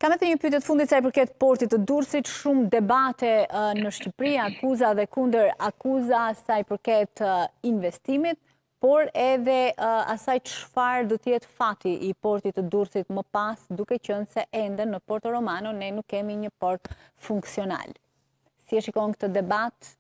Kam edhe një pyetje të fundit sa i përket portit të Durrësit, shumë debate në Shqipëri, akuza dhe kundër akuza sa i përket investimit, por edhe asaj çfarë do të jetë fati i portit të Durrësit më pas, duke qenë se ende në Porto Romano ne nuk kemi një port funksional. Si e shikon këtë debat?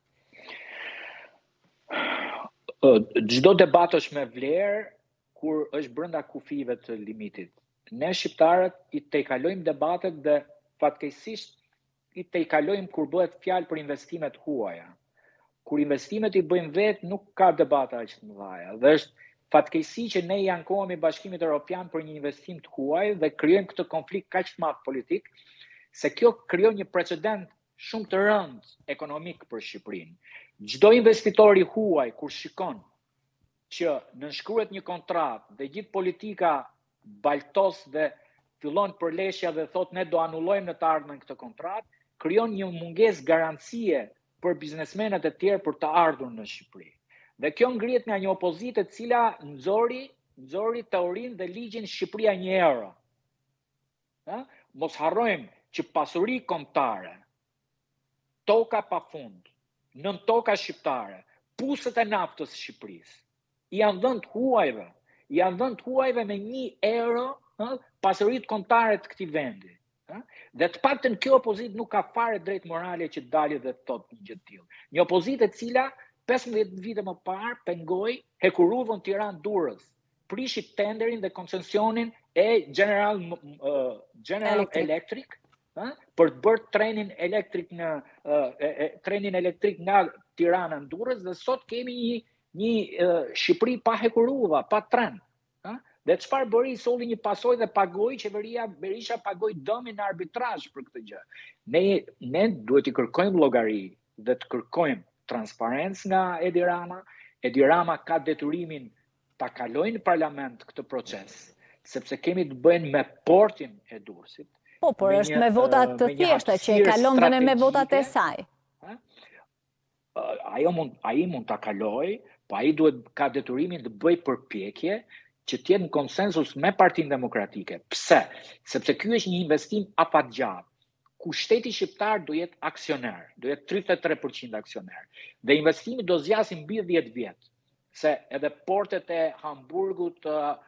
Çdo debat është me vlerë kur është brenda kufive të limitit. Ne shqiptarët i tejkalojmë debatet dhe fatkeqësisht i tejkalojmë kur bëhet fjalë për investimet huaja. Kur investimet i bëjmë vetë nuk ka debata aq të mëdha. Dhe është fatkeqësi që ne i ankohemi Bashkimit Evropian për një investim të huaj dhe krijojmë këtë konflikt kaq të madh politik, se kjo krijon një precedent shumë të rëndë ekonomik për Shqipërinë. Çdo investitor i huaj kur shikon që nënshkruhet një kontratë dhe gjithë politika baltos dhe fillon përleshja dhe thot ne do anullojmë në të ardhmen këtë kontratë, krijon një mungesë garancie për biznesmenët e tjerë për të ardhur në Shqipëri. Dhe kjo ngrihet nga një opozitë e cila nxori teorinë dhe ligjin Shqipëria 1 euro. Mos harrojmë që pasuri kombëtare, toka pafund, nën toka shqiptare, pusët e naftës Shqipërisë, janë dhënë huajve me 1 euro pasuritë kombëtare të këtij vendi. Dhe të paktën kjo opozitë nuk ka fare drejt morale që dalë dhe thotë një gjë të tillë. Një opozitë e cila 15 vite më parë pengoi Hekuruvën Tiranë-Durrës, prishi tenderin dhe koncesionin e General Electric për të bërë trenin elektrik nga Tirana në Durrës dhe sot kemi një Shqipëri pa Hekuruva, pa tren. Dhe çfarë bëri, solli një pasojë dhe pagoi qeveria Berisha pagoi dëmin në arbitrazh për këtë gjë. Ne duhet i kërkojmë llogari dhe të kërkojmë transparencë nga Edi Rama. Edi Rama ka detyrimin ta kalojë në parlament këtë proces, sepse kemi të bëjmë me portin e Durrësit. Po, por është me votat të thjeshta që e kalon dhe me votat e saj. Ai mund ta kaloj, po ai ka detyrimin të bëjë përpjekje që të jetë në konsensus me Partinë Demokratike. Pse? Sepse ky është një investim afatgjatë, ku shteti shqiptar do jetë aksioner, do jetë 33% aksioner. Dhe investimi do zgjasë mbi 10 vjet, se edhe portet e Hamburgut,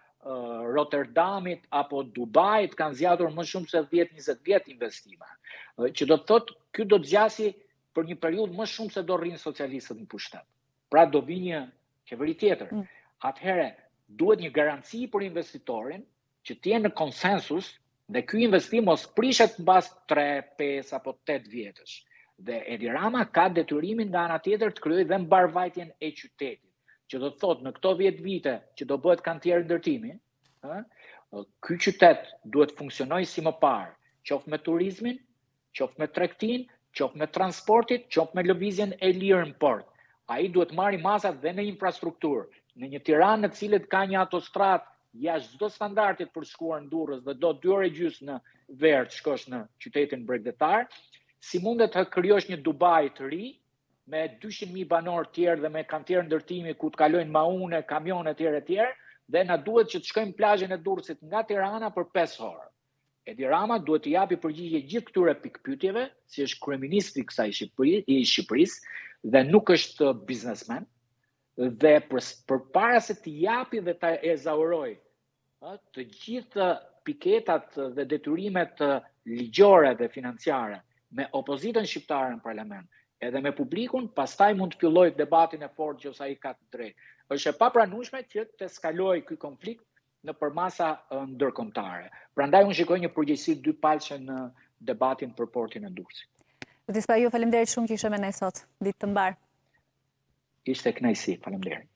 Rotterdamit apo Dubait kanë zgjatur më shumë se 10-20 vjet investime. Që do të thotë ky do të zgjasë për një periudhë më shumë se do rrinë socialistët në pushtet. Pra do vi një qeveri tjetër. Atëherë duhet një garanci për investitorin që të jenë në konsensus dhe ky investim mos prishet mbas 3, 5 apo 8 vjetësh. Dhe Edi Rama ka detyrimin nga ana tjetër të krijojë dhe mbarvajtjen e qytetit. Që do të thotë në këto 10 vite që do bëhet kantier ndërtimi, ky qytet duhet funksionojë si më parë, qoftë me turizmin, qoftë me tregtinë, qoftë me transportit, qoftë me lëvizjen e lirë në port. Ai duhet marrë masat dhe në infrastrukturë. Në një Tiranë në cilët ka një autostradë jashtë çdo standardit për shkuar në Durrës dhe do 2 orë e gjysmë në verë të shkosh në qytetin bregdetar, si mundet të krijosh një Dubai të ri me 200.000 banor tjerë dhe me kantier ndërtimi ku të kalojnë maune, kamione etj, dhe na duhet që të shkojmë plazhin e Durrësit nga Tirana për 5 orë. Edi Rama duhet të japi përgjigje gjithë këtyre pikpyetjeve, si është kryeministri i Shqipërisë dhe nuk është biznesmen. Dhe përpara se të japi dhe të ezauroj të gjithë piketat dhe detyrimet ligjore dhe financiare me opozitën shqiptare në parlament, edhe me publikun, pastaj mund të fillojë debatin e fortë që ai ka të drejtë. Është e papranueshme që të eskalojë ky konflikt nëpër masa ndërkombëtare. Prandaj unë shikoj një përgjegjësi dypalçe në debatin për portin e Durrësit. Zoti Spaju, faleminderit shumë që ishe me ne sot. Ditë të mbar. Ishte kënaqësi, faleminderit.